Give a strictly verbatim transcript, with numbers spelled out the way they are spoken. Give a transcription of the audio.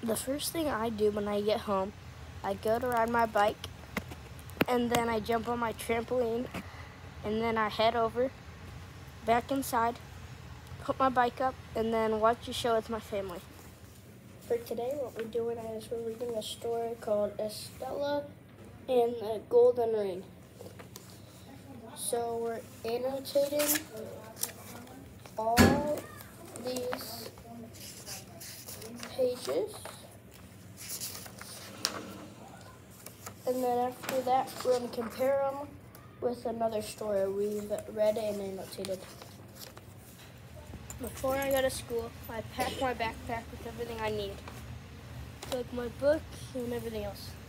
The first thing I do when I get home, I go to ride my bike, and then I jump on my trampoline, and then I head over, back inside, put my bike up, and then watch a show with my family. For today, what we're doing is we're reading a story called Estella and the Golden Ring. So we're annotating all these pages. And then after that, we're going to compare them with another story we've read and annotated. Before I go to school, I pack my backpack with everything I need, like my book and everything else.